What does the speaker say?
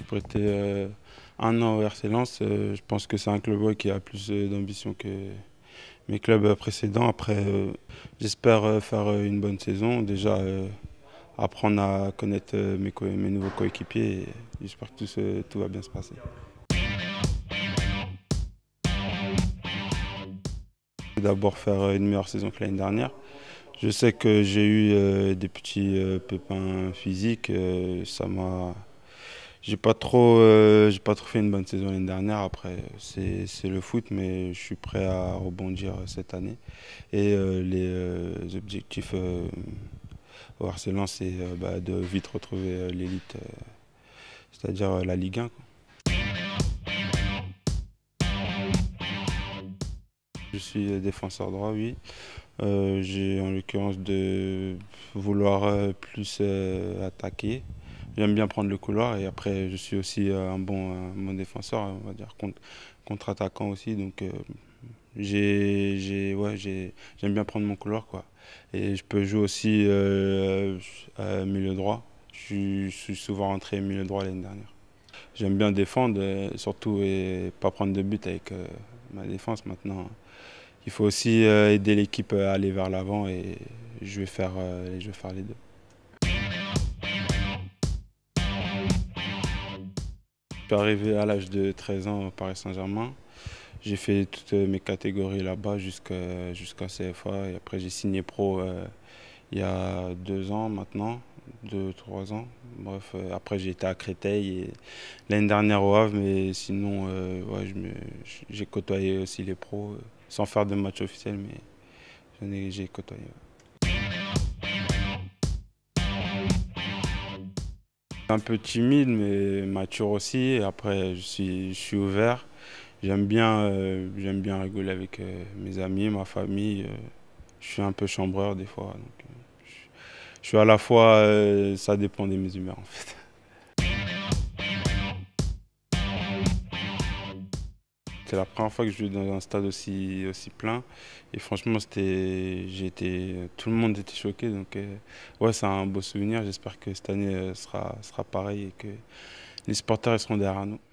prêté un an au RC Lens. Je pense que c'est un club qui a plus d'ambition que mes clubs précédents. Après, j'espère faire une bonne saison. Déjà, apprendre à connaître mes nouveaux coéquipiers. Et j'espère que tout va bien se passer. D'abord faire une meilleure saison que l'année dernière. Je sais que j'ai eu des petits pépins physiques. J'ai pas trop fait une bonne saison l'année dernière. Après, c'est le foot, mais je suis prêt à rebondir cette année. Et les objectifs au RC Lens, c'est de vite retrouver l'élite, c'est-à-dire la Ligue 1, quoi. Je suis défenseur droit, oui. J'ai en l'occurrence de vouloir plus attaquer. J'aime bien prendre le couloir et après je suis aussi un bon défenseur, on va dire contre-attaquant aussi. Donc j'aime bien prendre mon couloir, quoi. Et je peux jouer aussi milieu droit. Je suis souvent rentré milieu droit l'année dernière. J'aime bien défendre, surtout et pas prendre de but avec ma défense maintenant. Il faut aussi aider l'équipe à aller vers l'avant et je vais faire les deux. Je suis arrivé à l'âge de 13 ans au Paris Saint-Germain. J'ai fait toutes mes catégories là-bas jusqu'à CFA et après j'ai signé pro il y a 2 ans maintenant, 2, 3 ans. Bref, après j'ai été à Créteil et l'année dernière au Havre, mais sinon ouais, j'ai côtoyé aussi les pros sans faire de match officiel, mais j'ai côtoyé. Un peu timide, mais mature aussi. Et après, je suis ouvert. J'aime bien rigoler avec mes amis, ma famille. Je suis un peu chambreur des fois. Donc, je suis à la fois, ça dépend de mes humeurs en fait. C'est la première fois que je joue dans un stade aussi plein. Et franchement, tout le monde était choqué. Donc, ouais, c'est un beau souvenir. J'espère que cette année sera pareil et que les supporters seront derrière nous.